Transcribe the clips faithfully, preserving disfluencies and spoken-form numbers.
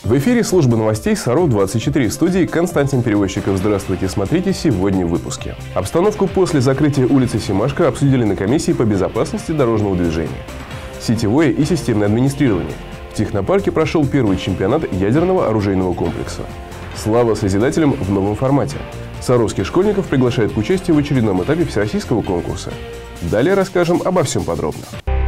В эфире служба новостей Саров двадцать четыре. В студии Константин Перевозчиков. Здравствуйте, смотрите сегодня в выпуске. Обстановку после закрытия улицы Семашко обсудили на комиссии по безопасности дорожного движения. Сетевое и системное администрирование. В технопарке прошел первый чемпионат ядерного оружейного комплекса. Слава созидателям в новом формате. Саровских школьников приглашают к участию в очередном этапе всероссийского конкурса. Далее расскажем обо всем подробно.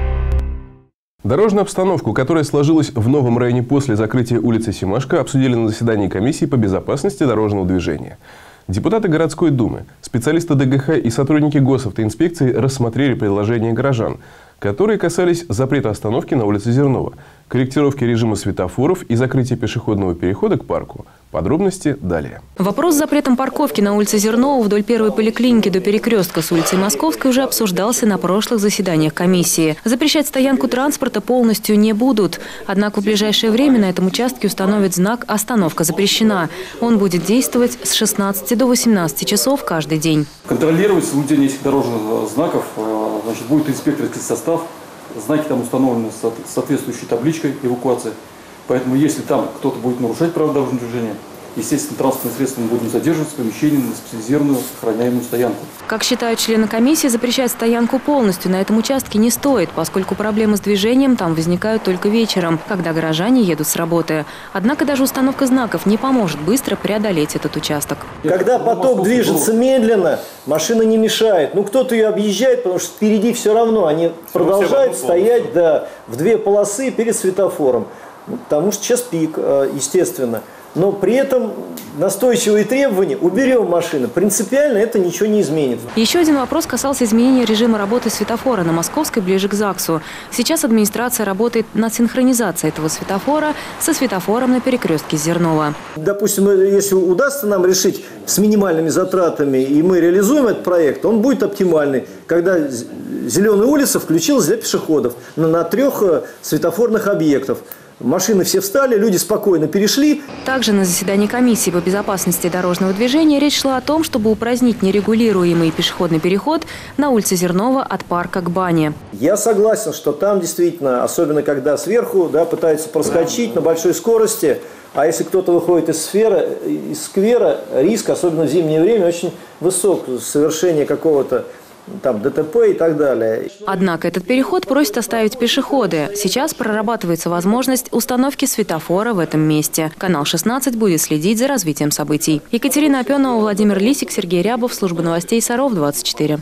Дорожную обстановку, которая сложилась в новом районе после закрытия улицы Семашко, обсудили на заседании комиссии по безопасности дорожного движения. Депутаты городской думы, специалисты ДГХ и сотрудники госавтоинспекции рассмотрели предложения горожан, которые касались запрета остановки на улице Зернова, корректировки режима светофоров и закрытия пешеходного перехода к парку. Подробности далее. Вопрос с запретом парковки на улице Зернова вдоль первой поликлиники до перекрестка с улицей Московской уже обсуждался на прошлых заседаниях комиссии. Запрещать стоянку транспорта полностью не будут. Однако в ближайшее время на этом участке установят знак «Остановка запрещена». Он будет действовать с шестнадцати до восемнадцати часов каждый день. Контролировать соблюдение этих дорожных знаков значит, будет инспекторский состав. Знаки там установлены с соответствующей табличкой эвакуации. Поэтому, если там кто-то будет нарушать правила дорожного движения, естественно, транспортные средства мы будем задерживать в помещении на специализированную охраняемую стоянку. Как считают члены комиссии, запрещать стоянку полностью на этом участке не стоит, поскольку проблемы с движением там возникают только вечером, когда горожане едут с работы. Однако даже установка знаков не поможет быстро преодолеть этот участок. Когда поток движется медленно, машина не мешает. Ну, кто-то ее объезжает, потому что впереди все равно. Они продолжают стоять да, в две полосы перед светофором. Потому что сейчас пик, естественно. Но при этом настойчивые требования «уберем машины». Принципиально это ничего не изменит. Еще один вопрос касался изменения режима работы светофора на Московской ближе к ЗАГСу. Сейчас администрация работает над синхронизацией этого светофора со светофором на перекрестке Зернова. Допустим, если удастся нам решить с минимальными затратами, и мы реализуем этот проект, он будет оптимальный, когда зеленая улица включилась для пешеходов на, на трех светофорных объектах. Машины все встали, люди спокойно перешли. Также на заседании комиссии по безопасности дорожного движения речь шла о том, чтобы упразднить нерегулируемый пешеходный переход на улице Зернова от парка к бане. Я согласен, что там действительно, особенно когда сверху да, пытаются проскочить на большой скорости, а если кто-то выходит из сферы, из сквера, риск, особенно в зимнее время, очень высок. Совершение какого-то там ДТП и так далее. Однако этот переход просят оставить пешеходы. Сейчас прорабатывается возможность установки светофора в этом месте. Канал шестнадцать будет следить за развитием событий. Екатерина Опенова, Владимир Лисик, Сергей Рябов, служба новостей Саров двадцать четыре.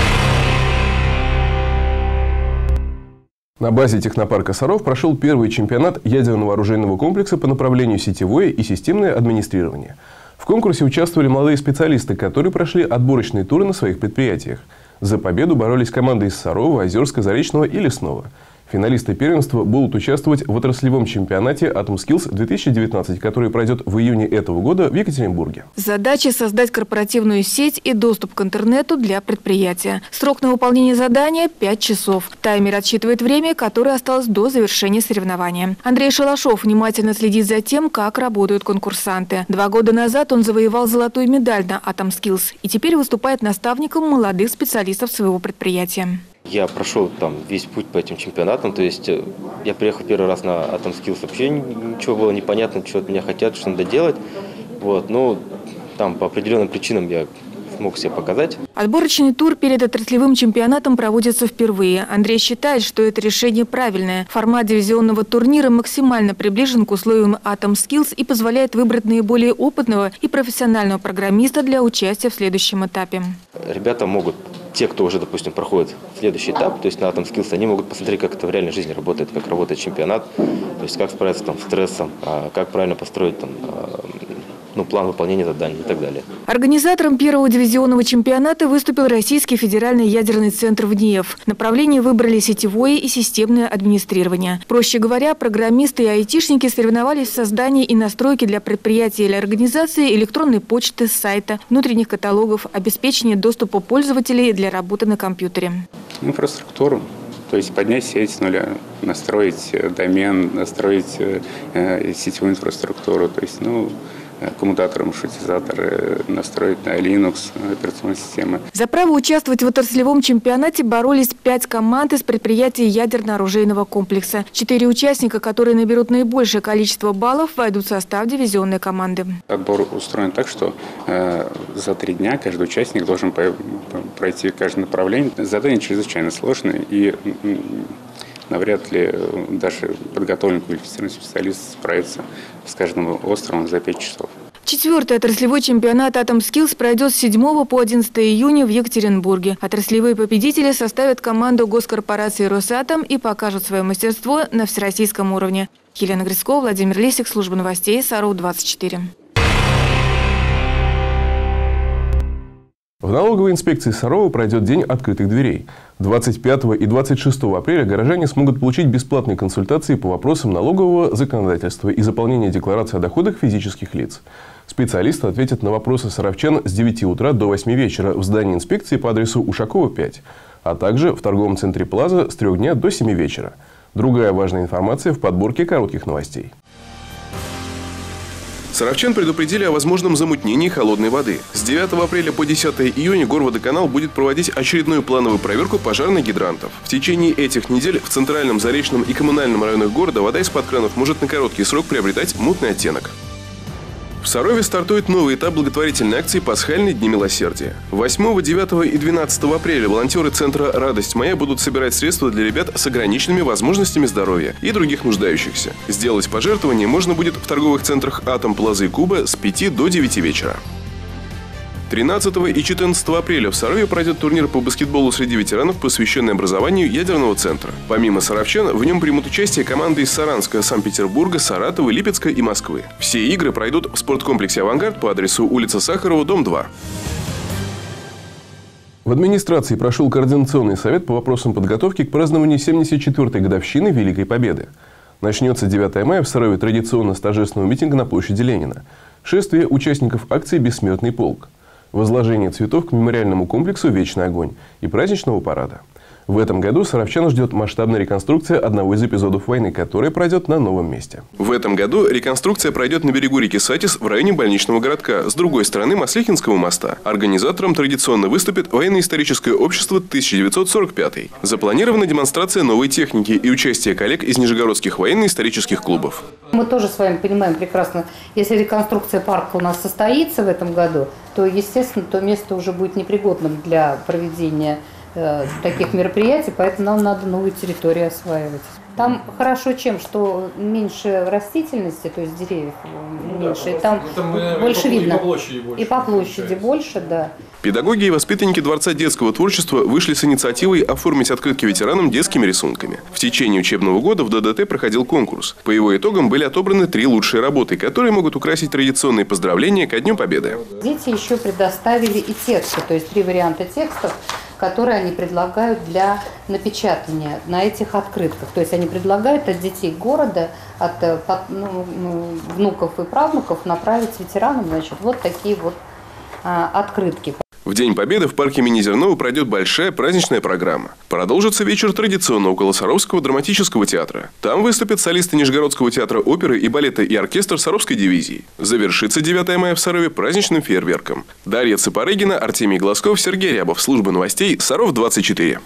На базе технопарка Саров прошел первый чемпионат ядерного оружейного комплекса по направлению сетевое и системное администрирование. В конкурсе участвовали молодые специалисты, которые прошли отборочные туры на своих предприятиях. За победу боролись команды из Сарова, Озерска, Заречного и Лесного. Финалисты первенства будут участвовать в отраслевом чемпионате AtomSkills две тысячи девятнадцать, который пройдет в июне этого года в Екатеринбурге. Задача – создать корпоративную сеть и доступ к интернету для предприятия. Срок на выполнение задания – пять часов. Таймер отсчитывает время, которое осталось до завершения соревнования. Андрей Шалашов внимательно следит за тем, как работают конкурсанты. Два года назад он завоевал золотую медаль на AtomSkills и теперь выступает наставником молодых специалистов своего предприятия. Я прошел там весь путь по этим чемпионатам, то есть я приехал первый раз на AtomSkills, вообще ничего было непонятно, что от меня хотят, что надо делать. Вот, ну, там по определенным причинам я смог себя показать. Отборочный тур перед отраслевым чемпионатом проводится впервые. Андрей считает, что это решение правильное. Формат дивизионного турнира максимально приближен к условиям AtomSkills и позволяет выбрать наиболее опытного и профессионального программиста для участия в следующем этапе. Ребята могут, те, кто уже, допустим, проходит следующий этап, то есть на AtomSkills, они могут посмотреть, как это в реальной жизни работает, как работает чемпионат, то есть как справиться там, с стрессом, как правильно построить там, ну, план выполнения заданий и так далее. Организатором первого дивизионного чемпионата выступил Российский федеральный ядерный центр в НИЭФ. Направление выбрали сетевое и системное администрирование. Проще говоря, программисты и айтишники соревновались в создании и настройке для предприятий или организации электронной почты, сайта, внутренних каталогов, обеспечения доступа пользователей для работы на компьютере. Инфраструктуру. То есть поднять сеть с нуля, настроить домен, настроить э, сетевую инфраструктуру. То есть, ну, коммутаторы, маршрутизаторы, настроить на Linux операционной системы. За право участвовать в отраслевом чемпионате боролись пять команд из предприятий ядерно-оружейного комплекса. Четыре участника, которые наберут наибольшее количество баллов, войдут в состав дивизионной команды. Отбор устроен так, что э, за три дня каждый участник должен по, по, пройти каждое направление. Задание чрезвычайно сложное, и э, навряд ли даже подготовленный квалифицированный специалист справится с каждым островом за пять часов. Четвертый отраслевой чемпионат «Атомскиллз» пройдет с седьмого по одиннадцатое июня в Екатеринбурге. Отраслевые победители составят команду госкорпорации «Росатом» и покажут свое мастерство на всероссийском уровне. Елена Грицкова, Владимир Лисик, служба новостей, Саров двадцать четыре. В налоговой инспекции Сарова пройдет день открытых дверей. двадцать пятого и двадцать шестого апреля горожане смогут получить бесплатные консультации по вопросам налогового законодательства и заполнения декларации о доходах физических лиц. Специалисты ответят на вопросы саровчан с девяти утра до восьми вечера в здании инспекции по адресу Ушакова, пять, а также в торговом центре «Плаза» с трёх дня до семи вечера. Другая важная информация в подборке коротких новостей. Саровчан предупредили о возможном замутнении холодной воды. С девятого апреля по десятое июня Горводоканал будет проводить очередную плановую проверку пожарных гидрантов. В течение этих недель в центральном, заречном и коммунальном районах города вода из-под кранов может на короткий срок приобретать мутный оттенок. В Сарове стартует новый этап благотворительной акции «Пасхальные дни милосердия». восьмого, девятого и двенадцатого апреля волонтеры Центра «Радость моя» будут собирать средства для ребят с ограниченными возможностями здоровья и других нуждающихся. Сделать пожертвование можно будет в торговых центрах «Атом», «Плаза» и «Куба» с пяти до девяти вечера. тринадцатого и четырнадцатого апреля в Сарове пройдет турнир по баскетболу среди ветеранов, посвященный образованию ядерного центра. Помимо саровчан, в нем примут участие команды из Саранска, Санкт-Петербурга, Саратова, Липецка и Москвы. Все игры пройдут в спорткомплексе «Авангард» по адресу улица Сахарова, дом два. В администрации прошел координационный совет по вопросам подготовки к празднованию семьдесят четвёртой годовщины Великой Победы. Начнется девятого мая в Сарове традиционно с торжественного митинга на площади Ленина. Шествие участников акции «Бессмертный полк», возложение цветов к мемориальному комплексу «Вечный огонь» и праздничного парада. В этом году саровчан ждет масштабная реконструкция одного из эпизодов войны, которая пройдет на новом месте. В этом году реконструкция пройдет на берегу реки Сатис в районе больничного городка, с другой стороны Маслихинского моста. Организатором традиционно выступит военно-историческое общество тысяча девятьсот сорок пятый. Запланирована демонстрация новой техники и участие коллег из нижегородских военно-исторических клубов. Мы тоже с вами понимаем прекрасно, если реконструкция парка у нас состоится в этом году, то, естественно, то место уже будет непригодным для проведения э, таких мероприятий, поэтому нам надо новые территории осваивать. Там хорошо чем, что меньше растительности, то есть деревьев меньше, ну, да, и там, там больше и видно. И по площади больше. И по площади больше, да. Педагоги и воспитанники Дворца детского творчества вышли с инициативой оформить открытки ветеранам детскими рисунками. В течение учебного года в ДДТ проходил конкурс. По его итогам были отобраны три лучшие работы, которые могут украсить традиционные поздравления ко Дню Победы. Дети еще предоставили и тексты, то есть три варианта текстов, которые они предлагают для напечатания на этих открытках. То есть они предлагают от детей города, от ну, внуков и правнуков направить ветеранам, значит, вот такие вот а, открытки. В День Победы в парке имени Зернова пройдет большая праздничная программа. Продолжится вечер традиционно около Саровского драматического театра. Там выступят солисты Нижегородского театра оперы и балета и оркестр Саровской дивизии. Завершится девятого мая в Сарове праздничным фейерверком. Дарья Цыпарыгина, Артемий Глазков, Сергей Рябов. Служба новостей Саров двадцать четыре.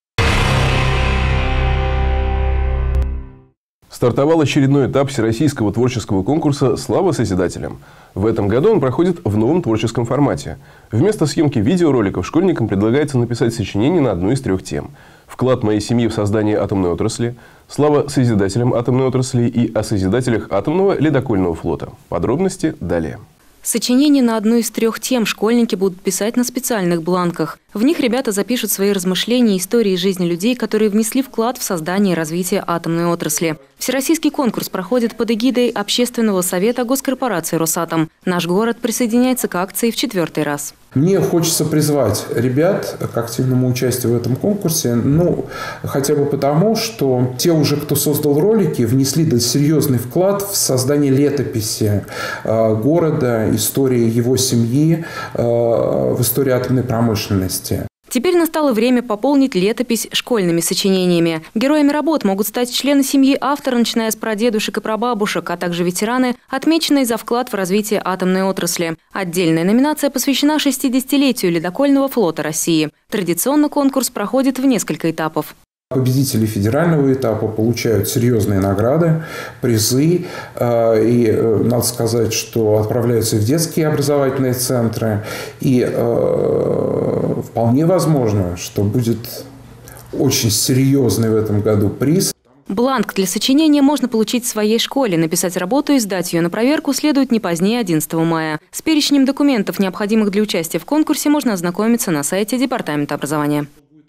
Стартовал очередной этап всероссийского творческого конкурса «Слава созидателям». В этом году он проходит в новом творческом формате. Вместо съемки видеороликов школьникам предлагается написать сочинение на одну из трех тем. Вклад моей семьи в создание атомной отрасли, слава созидателям атомной отрасли и о созидателях атомного ледокольного флота. Подробности далее. Сочинение на одну из трех тем школьники будут писать на специальных бланках. В них ребята запишут свои размышления и истории жизни людей, которые внесли вклад в создание и развитие атомной отрасли. Всероссийский конкурс проходит под эгидой Общественного совета госкорпорации «Росатом». Наш город присоединяется к акции в четвертый раз. Мне хочется призвать ребят к активному участию в этом конкурсе, ну, хотя бы потому, что те уже, кто создал ролики, внесли серьезный вклад в создание летописи э, города, истории его семьи, э, в истории атомной промышленности. Теперь настало время пополнить летопись школьными сочинениями. Героями работ могут стать члены семьи автора, начиная с прадедушек и прабабушек, а также ветераны, отмеченные за вклад в развитие атомной отрасли. Отдельная номинация посвящена шестидесятилетию ледокольного флота России. Традиционно конкурс проходит в несколько этапов. Победители федерального этапа получают серьезные награды, призы. И надо сказать, что отправляются в детские образовательные центры. И э, вполне возможно, что будет очень серьезный в этом году приз. Бланк для сочинения можно получить в своей школе. Написать работу и сдать ее на проверку следует не позднее одиннадцатого мая. С перечнем документов, необходимых для участия в конкурсе, можно ознакомиться на сайте Департамента образования.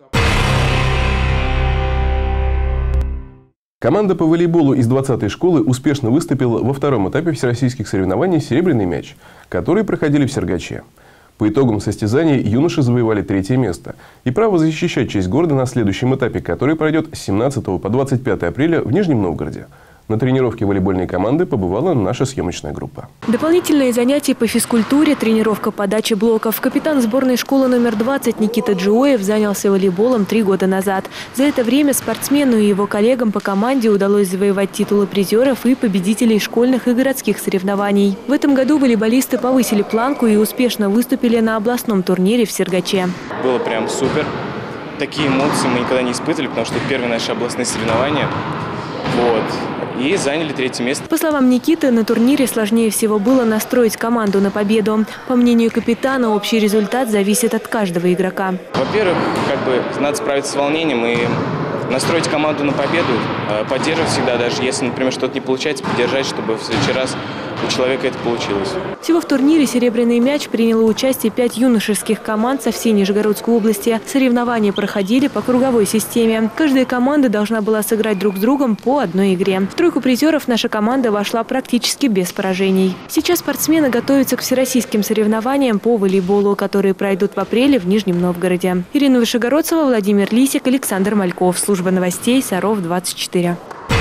Команда по волейболу из двадцатой школы успешно выступила во втором этапе всероссийских соревнований «Серебряный мяч», которые проходили в Сергаче. По итогам состязаний юноши завоевали третье место и право защищать честь города на следующем этапе, который пройдет с семнадцатого по двадцать пятое апреля в Нижнем Новгороде. На тренировке волейбольной команды побывала наша съемочная группа. Дополнительные занятия по физкультуре, тренировка подачи блоков. Капитан сборной школы номер двадцать Никита Джиоев занялся волейболом три года назад. За это время спортсмену и его коллегам по команде удалось завоевать титулы призеров и победителей школьных и городских соревнований. В этом году волейболисты повысили планку и успешно выступили на областном турнире в Сергаче. Было прям супер. Такие эмоции мы никогда не испытывали, потому что это первые наши областные соревнования. Вот. И заняли третье место. По словам Никиты, на турнире сложнее всего было настроить команду на победу. По мнению капитана, общий результат зависит от каждого игрока. Во-первых, как бы надо справиться с волнением и настроить команду на победу, поддерживать всегда, даже если, например, что-то не получается, поддержать, чтобы в следующий раз у человека это получилось. Всего в турнире «Серебряный мяч» приняло участие пять юношеских команд со всей Нижегородской области. Соревнования проходили по круговой системе. Каждая команда должна была сыграть друг с другом по одной игре. В тройку призеров наша команда вошла практически без поражений. Сейчас спортсмены готовятся к всероссийским соревнованиям по волейболу, которые пройдут в апреле в Нижнем Новгороде. Ирина Вышегородцева, Владимир Лисик, Александр Мальков. Служба новостей Саров двадцать четыре.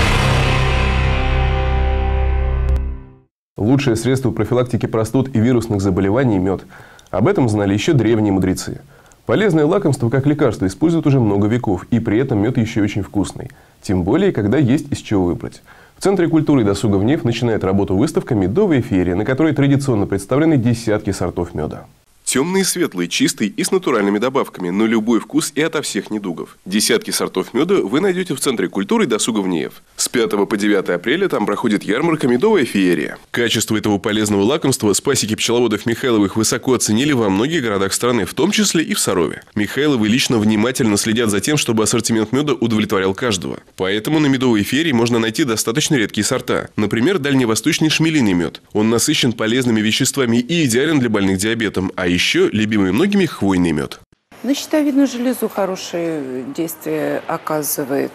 Лучшее средство профилактики простуд и вирусных заболеваний – мед. Об этом знали еще древние мудрецы. Полезное лакомство как лекарство используют уже много веков, и при этом мед еще очень вкусный. Тем более, когда есть из чего выбрать. В Центре культуры и досуга ВНИФ начинает работу выставка «Медовая феерия», на которой традиционно представлены десятки сортов меда. Темный, светлый, чистый и с натуральными добавками, на любой вкус и ото всех недугов. Десятки сортов меда вы найдете в Центре культуры и досуга ВНИФ. С пятого по девятое апреля там проходит ярмарка «Медовая феерия». Качество этого полезного лакомства с пасеки пчеловодов Михайловых высоко оценили во многих городах страны, в том числе и в Сарове. Михайловы лично внимательно следят за тем, чтобы ассортимент меда удовлетворял каждого. Поэтому на «Медовой феерии» можно найти достаточно редкие сорта. Например, дальневосточный шмелиный мед. Он насыщен полезными веществами и идеален для больных диабетом, а еще любимый многими хвойный мед. На щитовидную железу хорошее действие оказывает.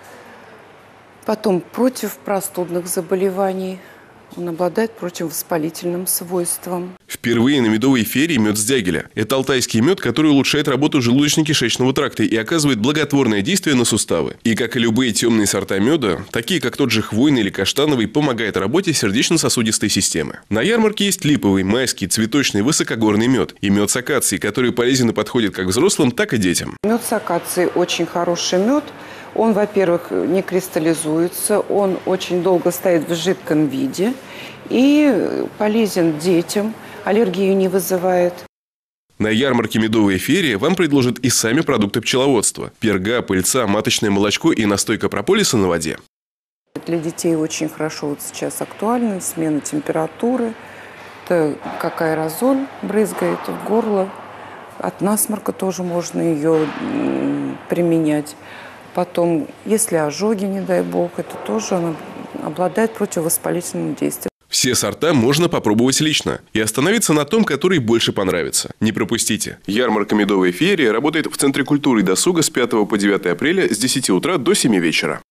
Потом против простудных заболеваний. Он обладает противовоспалительным свойством. Впервые на «Медовой феерии» мед с дягеля. Это алтайский мед, который улучшает работу желудочно-кишечного тракта и оказывает благотворное действие на суставы. И как и любые темные сорта меда, такие как тот же хвойный или каштановый, помогает работе сердечно-сосудистой системы. На ярмарке есть липовый, майский, цветочный, высокогорный мед и мед с акацией, который полезен и подходит как взрослым, так и детям. Мед с акацией очень хороший мед. Он, во-первых, не кристаллизуется, он очень долго стоит в жидком виде и полезен детям, аллергию не вызывает. На ярмарке «Медовая феерия» вам предложат и сами продукты пчеловодства – перга, пыльца, маточное молочко и настойка прополиса на воде. Для детей очень хорошо вот сейчас актуальна смена температуры. Это как аэрозоль брызгает в горло. От насморка тоже можно ее применять. Потом, если ожоги, не дай бог, это тоже она обладает противовоспалительным действием. Все сорта можно попробовать лично и остановиться на том, который больше понравится. Не пропустите. Ярмарка «Медовая феерия» работает в Центре культуры и досуга с пятого по девятое апреля с десяти утра до семи вечера.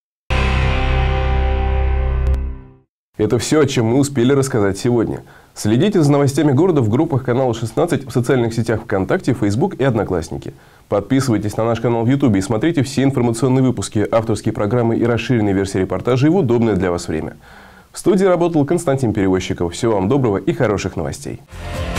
Это все, о чем мы успели рассказать сегодня. Следите за новостями города в группах канала шестнадцать, в социальных сетях ВКонтакте, Фейсбук и Одноклассники. Подписывайтесь на наш канал в Ютубе и смотрите все информационные выпуски, авторские программы и расширенные версии репортажей в удобное для вас время. В студии работал Константин Перевозчиков. Всего вам доброго и хороших новостей.